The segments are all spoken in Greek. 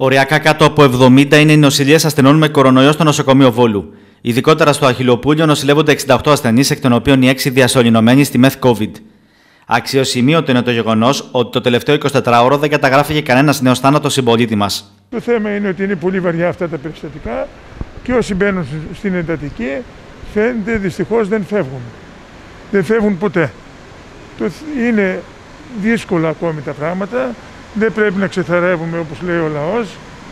Οριακά κάτω από 70 είναι οι νοσηλίες ασθενών με κορονοϊό στο νοσοκομείο Βόλου. Ειδικότερα στο Αχιλλοπούλιο νοσηλεύονται 68 ασθενείς, εκ των οποίων οι 6 διασωληνωμένοι στη ΜΕΘ COVID. Αξιοσημείωτο είναι το γεγονός ότι το τελευταίο 24ωρο δεν καταγράφηκε κανένας νέος θάνατος συμπολίτη μας. Το θέμα είναι ότι είναι πολύ βαριά αυτά τα περιστατικά και όσοι μπαίνουν στην εντατική φαίνεται δυστυχώς δεν φεύγουν. Δεν φεύγουν ποτέ. Είναι δύσκολα ακόμη τα πράγματα, δεν πρέπει να ξεθαρεύουμε όπως λέει ο λαός.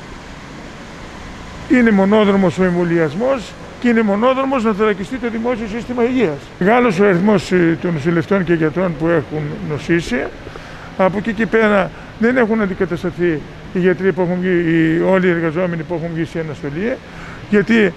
Είναι μονόδρομος ο εμβολιασμός και είναι μονόδρομος να θωρακιστεί το δημόσιο σύστημα υγείας. Μεγάλος ο αριθμός των νοσηλευτών και γιατρών που έχουν νοσήσει. Από εκεί και πέρα δεν έχουν αντικατασταθεί οι γιατροί που έχουν βγει, όλοι οι εργαζόμενοι που έχουν βγει σε αναστολή, γιατί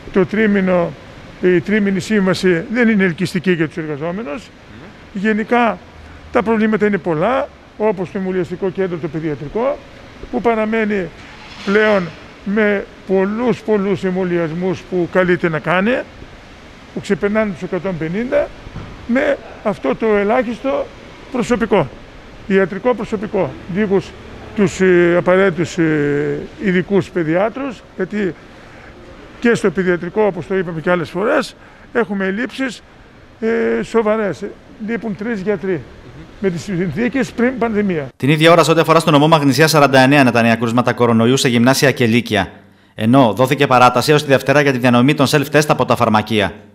η τρίμηνη σύμβαση δεν είναι ελκυστική για τους εργαζόμενους. Γενικά τα προβλήματα είναι πολλά, όπως το εμβολιαστικό κέντρο το παιδιατρικό, που παραμένει πλέον με πολλούς εμβολιασμούς που καλείται να κάνει, που ξεπερνάνε τους 150, με αυτό το ελάχιστο προσωπικό, ιατρικό προσωπικό, δίχως τους απαραίτητους ειδικούς παιδιάτρους, γιατί και στο παιδιατρικό, όπως το είπαμε και άλλες φορές, έχουμε ελλείψεις σοβαρές. Λείπουν 3 γιατροί με τις συνθήκες πριν πανδημία. Την ίδια ώρα, σε ό,τι αφορά στο νομό Μαγνησία, 49 είναι τα νέα κρούσματα κορονοϊού σε γυμνάσια και λύκεια. Ενώ δόθηκε παράταση έως τη Δευτέρα για τη διανομή των self-test από τα φαρμακεία.